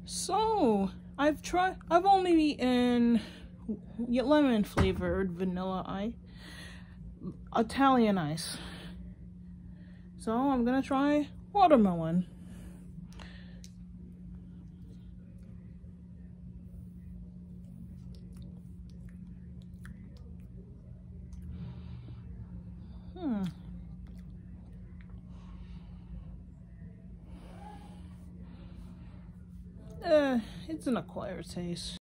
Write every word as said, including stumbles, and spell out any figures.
So I've tried, I've only eaten lemon flavored vanilla ice, Italian ice. So I'm gonna try watermelon. Hmm. Uh, it's an acquired taste.